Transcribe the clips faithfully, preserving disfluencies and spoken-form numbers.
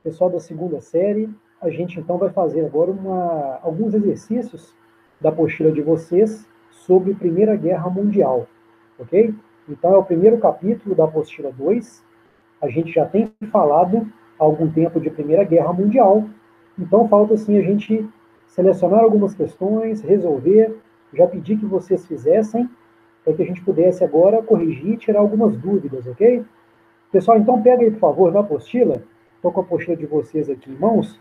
Pessoal da segunda série, a gente então vai fazer agora uma, alguns exercícios da apostila de vocês sobre Primeira Guerra Mundial, ok? Então é o primeiro capítulo da apostila dois. A gente já tem falado há algum tempo de Primeira Guerra Mundial, então falta assim a gente selecionar algumas questões, resolver, já pedi que vocês fizessem, para que a gente pudesse agora corrigir e tirar algumas dúvidas, ok? Pessoal, então pega aí, por favor, na apostila. Estou com a apostila de vocês aqui em mãos.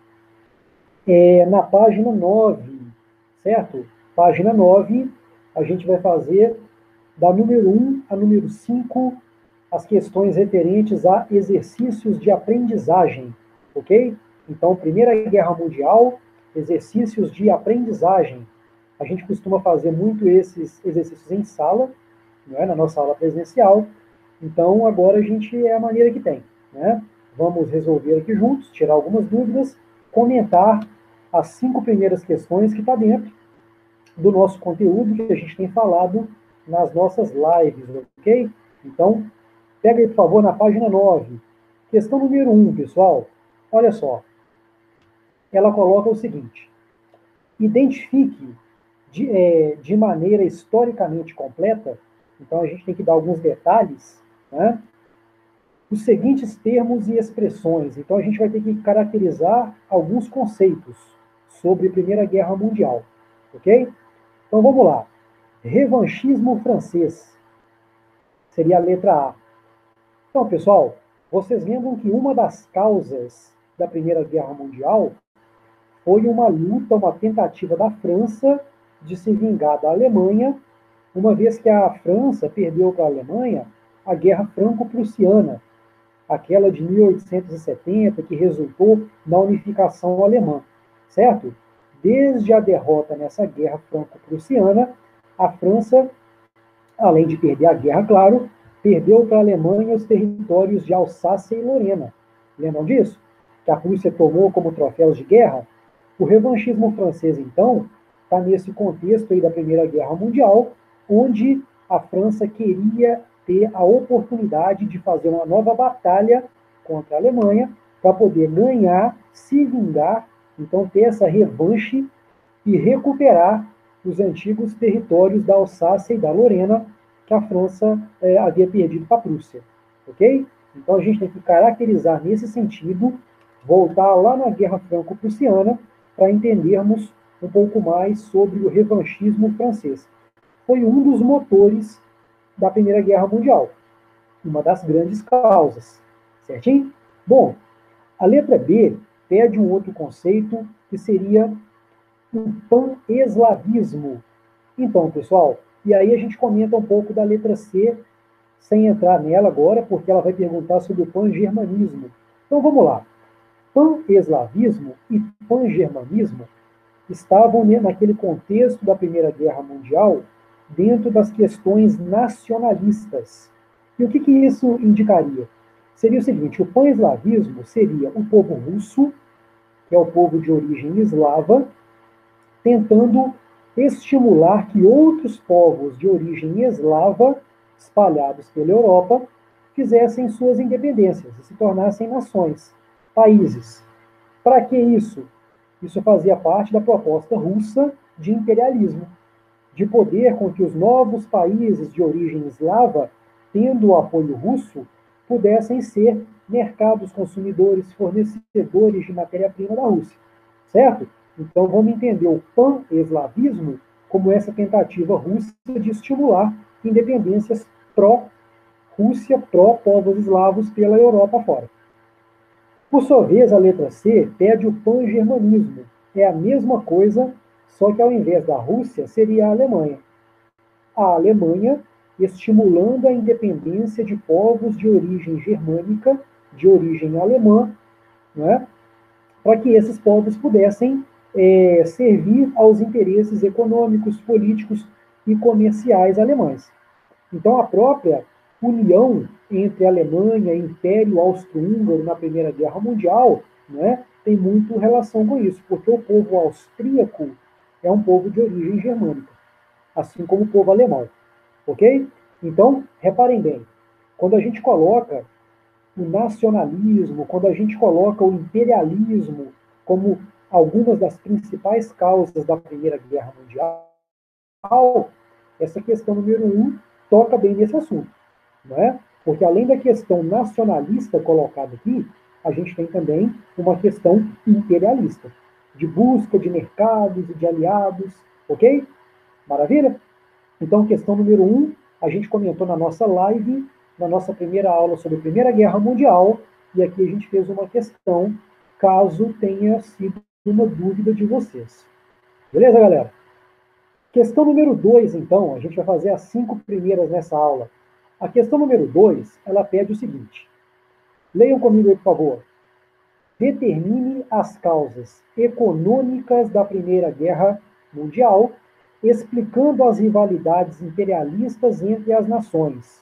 É, na página nove, certo? Página nove, a gente vai fazer da número um a número cinco as questões referentes a exercícios de aprendizagem, ok? Então, Primeira Guerra Mundial, exercícios de aprendizagem. A gente costuma fazer muito esses exercícios em sala, não é? Na nossa aula presencial. Então, agora a gente é a maneira que tem, né? Vamos resolver aqui juntos, tirar algumas dúvidas, comentar as cinco primeiras questões que está dentro do nosso conteúdo que a gente tem falado nas nossas lives, ok? Então, pega aí, por favor, na página nove. Questão número um, pessoal. Olha só. Ela coloca o seguinte: identifique de, é, de maneira historicamente completa, então a gente tem que dar alguns detalhes, né? Os seguintes termos e expressões. Então a gente vai ter que caracterizar alguns conceitos sobre a Primeira Guerra Mundial, ok? Então vamos lá. Revanchismo francês seria a letra A. Então, pessoal, vocês lembram que uma das causas da Primeira Guerra Mundial foi uma luta, uma tentativa da França de se vingar da Alemanha, uma vez que a França perdeu para a Alemanha a Guerra Franco-Prussiana, aquela de mil oitocentos e setenta, que resultou na unificação alemã, certo? Desde a derrota nessa Guerra Franco-Prussiana, a França, além de perder a guerra, claro, perdeu para a Alemanha os territórios de Alsácia e Lorena. Lembram disso? Que a Rússia tomou como troféus de guerra? O revanchismo francês, então, está nesse contexto aí da Primeira Guerra Mundial, onde a França queria ter a oportunidade de fazer uma nova batalha contra a Alemanha para poder ganhar, se vingar, então ter essa revanche e recuperar os antigos territórios da Alsácia e da Lorena que a França é, havia perdido para a Prússia, ok? Então a gente tem que caracterizar nesse sentido, voltar lá na Guerra Franco-Prussiana para entendermos um pouco mais sobre o revanchismo francês. Foi um dos motores da Primeira Guerra Mundial, uma das grandes causas, certinho? Bom, a letra B pede um outro conceito que seria o pan-eslavismo. Então, pessoal, e aí a gente comenta um pouco da letra C, sem entrar nela agora, porque ela vai perguntar sobre o pan-germanismo. Então, vamos lá. Pan-eslavismo e pan-germanismo estavam naquele contexto da Primeira Guerra Mundial dentro das questões nacionalistas. E o que, que isso indicaria? Seria o seguinte: o pan-eslavismo seria o povo russo, que é o povo de origem eslava, tentando estimular que outros povos de origem eslava, espalhados pela Europa, fizessem suas independências e se tornassem nações, países. Para que isso? Isso fazia parte da proposta russa de imperialismo, de poder com que os novos países de origem eslava, tendo o apoio russo, pudessem ser mercados consumidores, fornecedores de matéria-prima da Rússia, certo? Então vamos entender o pan-eslavismo como essa tentativa russa de estimular independências pró-Rússia, pró-povos eslavos pela Europa fora. Por sua vez, a letra C pede o pan-germanismo. É a mesma coisa, só que ao invés da Rússia, seria a Alemanha. A Alemanha estimulando a independência de povos de origem germânica, de origem alemã, né, para que esses povos pudessem é, servir aos interesses econômicos, políticos e comerciais alemães. Então, a própria união entre a Alemanha e o Império Austro-Húngaro na Primeira Guerra Mundial, né, tem muito relação com isso, porque o povo austríaco é um povo de origem germânica, assim como o povo alemão, ok? Então, reparem bem, quando a gente coloca o nacionalismo, quando a gente coloca o imperialismo como algumas das principais causas da Primeira Guerra Mundial, essa questão número um toca bem nesse assunto, não é? Porque além da questão nacionalista colocada aqui, a gente tem também uma questão imperialista, de busca de mercados e de aliados, ok? Maravilha? Então, questão número um, a gente comentou na nossa live, na nossa primeira aula sobre a Primeira Guerra Mundial, e aqui a gente fez uma questão, caso tenha sido uma dúvida de vocês. Beleza, galera? Questão número dois, então, a gente vai fazer as cinco primeiras nessa aula. A questão número dois, ela pede o seguinte. Leiam comigo aí, por favor. Determine as causas econômicas da Primeira Guerra Mundial, explicando as rivalidades imperialistas entre as nações.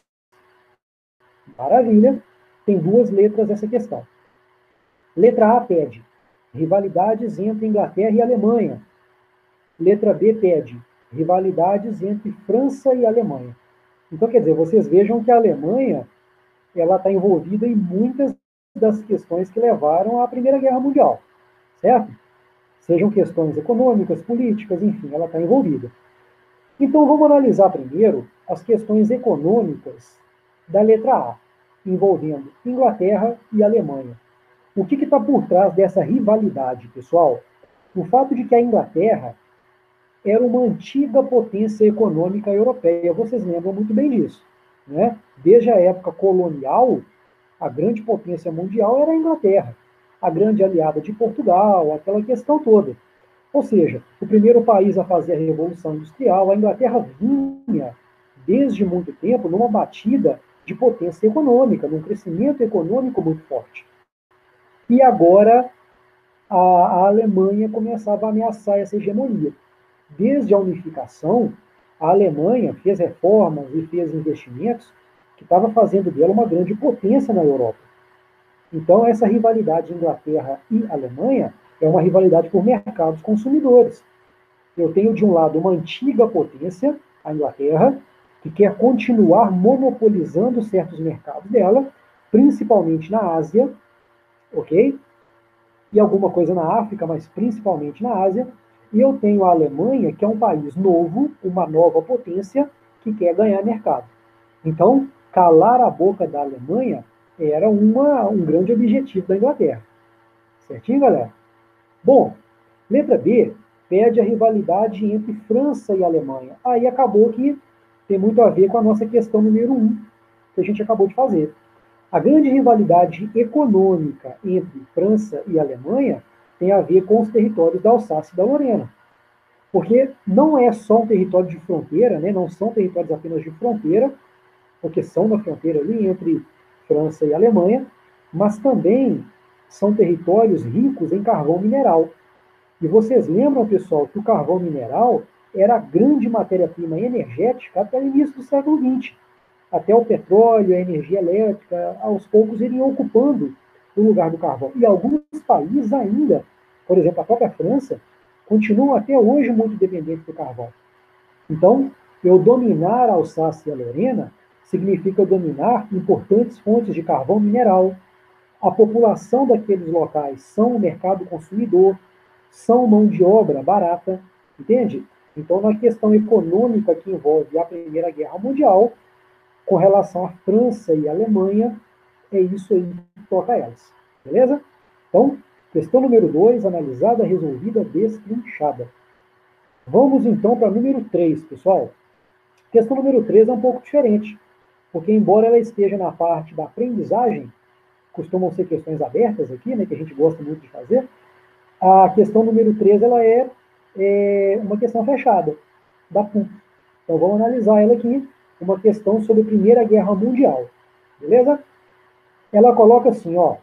Maravilha. Tem duas letras essa questão. Letra A pede rivalidades entre Inglaterra e Alemanha. Letra B pede rivalidades entre França e Alemanha. Então, quer dizer, vocês vejam que a Alemanha ela está envolvida em muitas das questões que levaram à Primeira Guerra Mundial, certo? Sejam questões econômicas, políticas, enfim, ela está envolvida. Então, vamos analisar primeiro as questões econômicas da letra A, envolvendo Inglaterra e Alemanha. O que está por trás dessa rivalidade, pessoal? O fato de que a Inglaterra era uma antiga potência econômica europeia. Vocês lembram muito bem disso, né? Desde a época colonial, a grande potência mundial era a Inglaterra, a grande aliada de Portugal, aquela questão toda. Ou seja, o primeiro país a fazer a Revolução Industrial, a Inglaterra vinha, desde muito tempo, numa batida de potência econômica, num crescimento econômico muito forte. E agora a, a Alemanha começava a ameaçar essa hegemonia. Desde a unificação, a Alemanha fez reformas e fez investimentos que estava fazendo dela uma grande potência na Europa. Então, essa rivalidade Inglaterra e Alemanha é uma rivalidade por mercados consumidores. Eu tenho, de um lado, uma antiga potência, a Inglaterra, que quer continuar monopolizando certos mercados dela, principalmente na Ásia, ok? E alguma coisa na África, mas principalmente na Ásia. E eu tenho a Alemanha, que é um país novo, uma nova potência, que quer ganhar mercado. Então, calar a boca da Alemanha era uma, um grande objetivo da Inglaterra. Certinho, galera? Bom, letra B pede a rivalidade entre França e Alemanha. Aí acabou que tem muito a ver com a nossa questão número um, que a gente acabou de fazer. A grande rivalidade econômica entre França e Alemanha tem a ver com os territórios da Alsácia e da Lorena. Porque não é só um território de fronteira, né? Não são territórios apenas de fronteira, porque são na fronteira ali entre França e Alemanha, mas também são territórios ricos em carvão mineral. E vocês lembram, pessoal, que o carvão mineral era a grande matéria-prima energética até o início do século vinte. Até o petróleo, a energia elétrica, aos poucos iriam ocupando o lugar do carvão. E alguns países ainda, por exemplo, a própria França, continuam até hoje muito dependentes do carvão. Então, eu dominar a Alsácia e a Lorena significa dominar importantes fontes de carvão mineral. A população daqueles locais são o mercado consumidor, são mão de obra barata, entende? Então, na questão econômica que envolve a Primeira Guerra Mundial, com relação à França e à Alemanha, é isso aí que toca elas. Beleza? Então, questão número dois, analisada, resolvida, destrinchada. Vamos então para número três, pessoal. Questão número três é um pouco diferente, porque embora ela esteja na parte da aprendizagem, costumam ser questões abertas aqui, né, que a gente gosta muito de fazer, a questão número três ela é, é uma questão fechada, da P U C. Então vamos analisar ela aqui, uma questão sobre a Primeira Guerra Mundial. Beleza? Ela coloca assim, ó.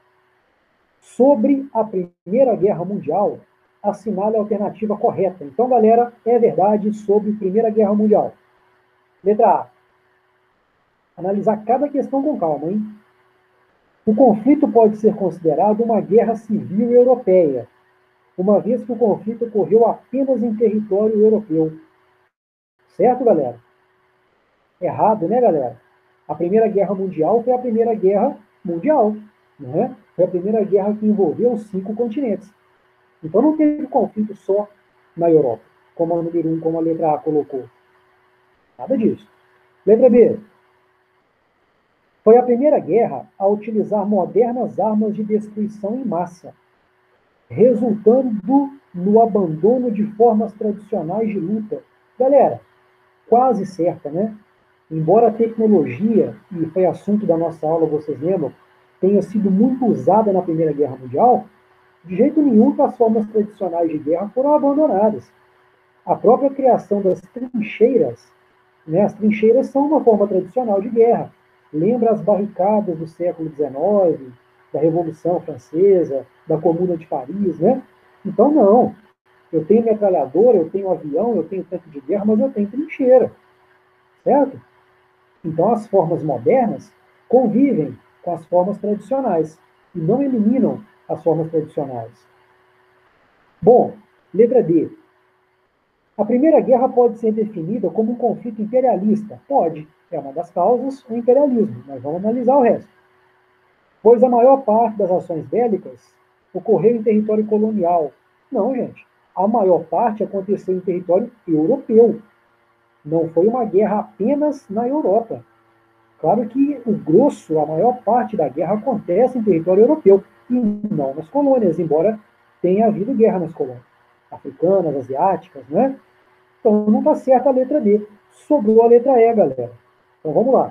Sobre a Primeira Guerra Mundial, assinale a alternativa correta. Então, galera, é verdade sobre a Primeira Guerra Mundial. Letra A. Analisar cada questão com calma, hein? O conflito pode ser considerado uma guerra civil europeia, uma vez que o conflito ocorreu apenas em território europeu. Certo, galera? Errado, né, galera? A Primeira Guerra Mundial foi a primeira guerra mundial, né? Foi a primeira guerra que envolveu os cinco continentes. Então não teve conflito só na Europa, como a número um, como a letra A colocou. Nada disso. Letra B. Foi a primeira guerra a utilizar modernas armas de destruição em massa, resultando no abandono de formas tradicionais de luta. Galera, quase certa, né? Embora a tecnologia, e foi assunto da nossa aula, vocês lembram, tenha sido muito usada na Primeira Guerra Mundial, de jeito nenhum que as formas tradicionais de guerra foram abandonadas. A própria criação das trincheiras, né, as trincheiras são uma forma tradicional de guerra. Lembra as barricadas do século dezenove, da Revolução Francesa, da Comuna de Paris, né? Então, não. Eu tenho metralhadora, eu tenho avião, eu tenho tanque de guerra, mas eu tenho trincheira, certo? Então, as formas modernas convivem com as formas tradicionais e não eliminam as formas tradicionais. Bom, letra D. A Primeira Guerra pode ser definida como um conflito imperialista? Pode. É uma das causas, o imperialismo. Mas vamos analisar o resto. Pois a maior parte das ações bélicas ocorreu em território colonial. Não, gente. A maior parte aconteceu em território europeu. Não foi uma guerra apenas na Europa. Claro que o grosso, a maior parte da guerra acontece em território europeu e não nas colônias, embora tenha havido guerra nas colônias africanas, asiáticas, né? Então não está certa a letra D. Sobrou a letra E, galera. Então vamos lá.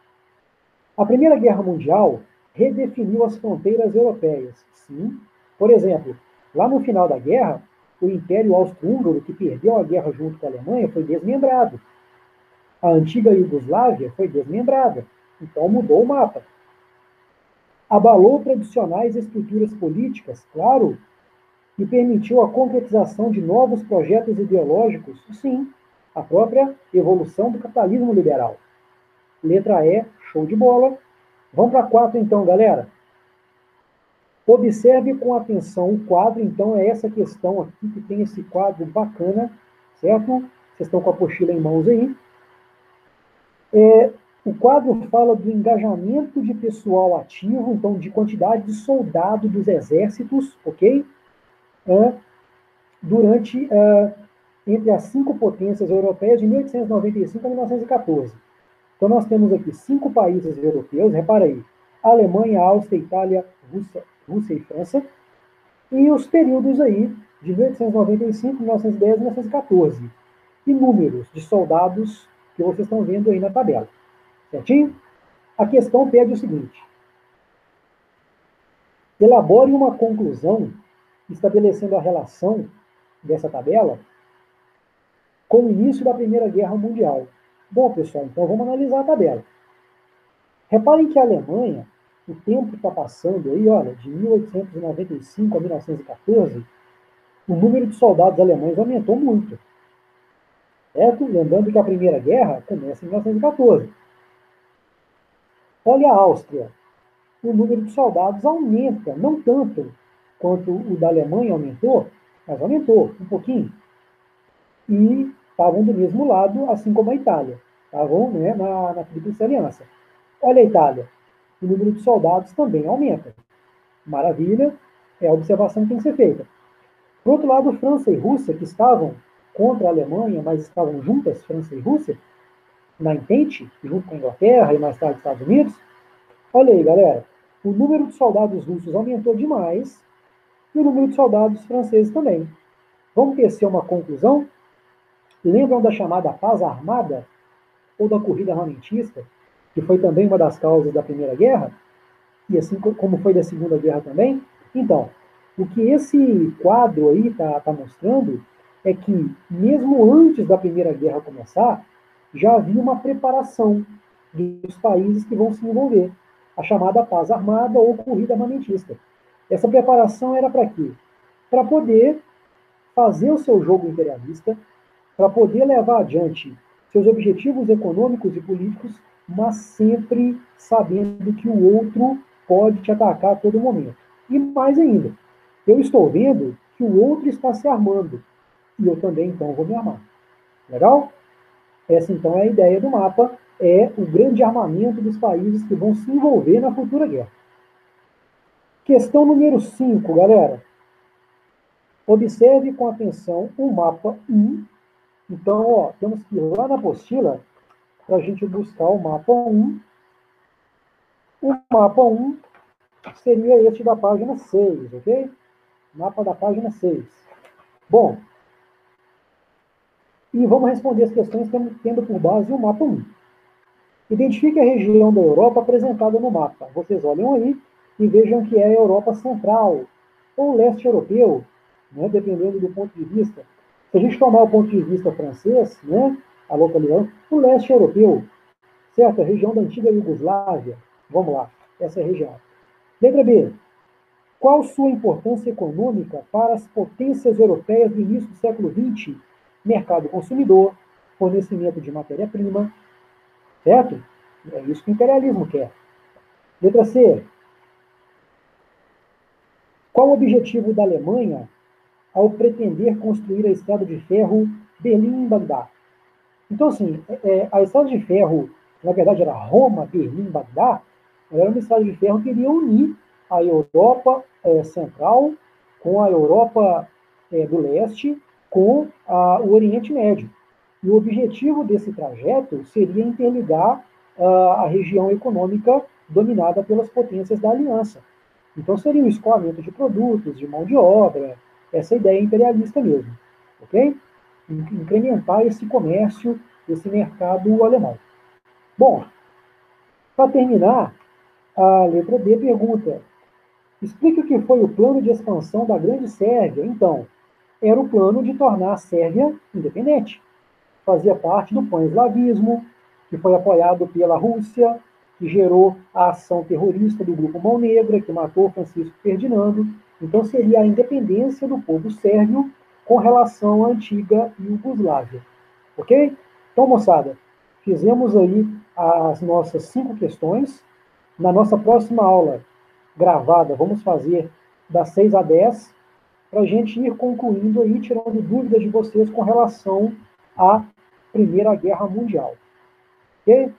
A Primeira Guerra Mundial redefiniu as fronteiras europeias. Sim. Por exemplo, lá no final da guerra, o Império Austro-Húngaro, que perdeu a guerra junto com a Alemanha, foi desmembrado. A antiga Iugoslávia foi desmembrada. Então mudou o mapa. Abalou tradicionais estruturas políticas, claro, e permitiu a concretização de novos projetos ideológicos, sim, a própria evolução do capitalismo liberal. Letra E, show de bola. Vamos para quatro então, galera. Observe com atenção o quadro, então é essa questão aqui, que tem esse quadro bacana, certo? Vocês estão com a apostila em mãos aí. É, o quadro fala do engajamento de pessoal ativo, então de quantidade de soldado dos exércitos, ok? É, durante, é, entre as cinco potências europeias de mil oitocentos e noventa e cinco a mil novecentos e quatorze. Então nós temos aqui cinco países europeus, repara aí, Alemanha, Áustria, Itália, Rússia, Rússia e França, e os períodos aí de mil oitocentos e noventa e cinco, mil novecentos e dez e mil novecentos e quatorze. E números de soldados que vocês estão vendo aí na tabela. Certinho? A questão pede o seguinte. Elabore uma conclusão estabelecendo a relação dessa tabela com o início da Primeira Guerra Mundial. Bom, pessoal, então vamos analisar a tabela. Reparem que a Alemanha, o tempo está passando aí, olha, de mil oitocentos e noventa e cinco a mil novecentos e quatorze, o número de soldados alemães aumentou muito. Certo? Lembrando que a Primeira Guerra começa em mil novecentos e quatorze. Olha a Áustria. O número de soldados aumenta, não tanto quanto o da Alemanha aumentou, mas aumentou um pouquinho. E estavam do mesmo lado, assim como a Itália. Estavam, né, na, na Tríplice Aliança. Olha a Itália. O número de soldados também aumenta. Maravilha, é a observação que tem que ser feita. Por outro lado, França e Rússia, que estavam contra a Alemanha, mas estavam juntas, França e Rússia, na Entente, junto com a Inglaterra e mais tarde Estados Unidos. Olha aí, galera, o número de soldados russos aumentou demais e o número de soldados franceses também. Vamos tecer uma conclusão? Lembram da chamada paz armada ou da corrida armamentista, que foi também uma das causas da Primeira Guerra, e assim como foi da Segunda Guerra também? Então, o que esse quadro aí está tá mostrando é que, mesmo antes da Primeira Guerra começar, já havia uma preparação dos países que vão se envolver, a chamada paz armada ou corrida armamentista. Essa preparação era para quê? Para poder fazer o seu jogo imperialista, para poder levar adiante seus objetivos econômicos e políticos, mas sempre sabendo que o outro pode te atacar a todo momento. E mais ainda, eu estou vendo que o outro está se armando, e eu também, então, vou me armar. Legal? Essa, então, é a ideia do mapa, é o grande armamento dos países que vão se envolver na futura guerra. Questão número cinco, galera. Observe com atenção o mapa um. Então, ó, temos que ir lá na apostila para a gente buscar o mapa um. O mapa um seria este da página seis, ok? Mapa da página seis. Bom, e vamos responder as questões tendo por base o mapa um. Identifique a região da Europa apresentada no mapa. Vocês olham aí e vejam que é a Europa Central ou leste europeu, né, dependendo do ponto de vista. Se a gente tomar o ponto de vista francês, né, a localização, o leste europeu, certo? A região da antiga Iugoslávia. Vamos lá, essa é a região. Letra B. Qual sua importância econômica para as potências europeias do início do século vinte? Mercado consumidor, fornecimento de matéria-prima, certo? É isso que o imperialismo quer. Letra C. Qual o objetivo da Alemanha ao pretender construir a estrada de ferro Berlim-Bagdá? Então, assim, é, a estrada de ferro, na verdade era Roma-Berlim-Bagdá, era uma estrada de ferro que iria unir a Europa é, Central com a Europa é, do Leste com a, o Oriente Médio. E o objetivo desse trajeto seria interligar a, a região econômica dominada pelas potências da aliança. Então seria o escoamento de produtos, de mão de obra, essa ideia imperialista mesmo, ok? Incrementar esse comércio, esse mercado alemão. Bom, para terminar, a letra D pergunta: explique o que foi o plano de expansão da Grande Sérvia. Então, era o plano de tornar a Sérvia independente. Fazia parte do pan-eslavismo, que foi apoiado pela Rússia, que gerou a ação terrorista do Grupo Mão Negra, que matou Francisco Ferdinando. Então, seria a independência do povo sérvio com relação à antiga Iugoslávia. Ok? Então, moçada, fizemos aí as nossas cinco questões. Na nossa próxima aula gravada, vamos fazer das seis a dez, para a gente ir concluindo aí, tirando dúvidas de vocês com relação à Primeira Guerra Mundial. Ok?